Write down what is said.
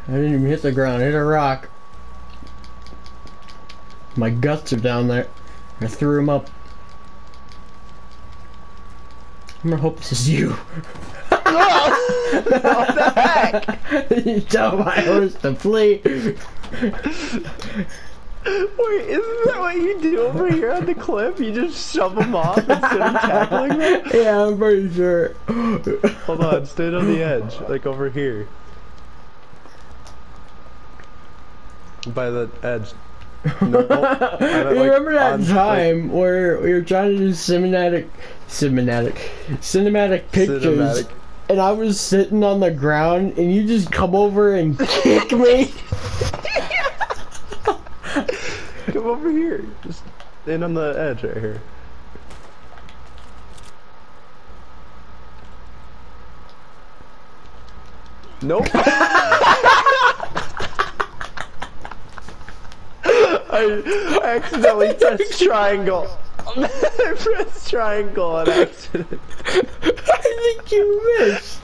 I didn't even hit the ground. I hit a rock. My guts are down there. I threw him up. I'm gonna hope this is you. What the heck? You tell my horse to flee. Wait, isn't that what you do over here on the cliff? You just shove them off instead of tackling them? Yeah, I'm pretty sure. Hold on, stand on the edge, like over here. By the edge. No, You remember that time where we were trying to do cinematic pictures, and I was sitting on the ground, and you just come over and kick me? Come over here. Just stand on the edge right here. Nope. I accidentally pressed triangle. I pressed triangle on accident. I think you missed.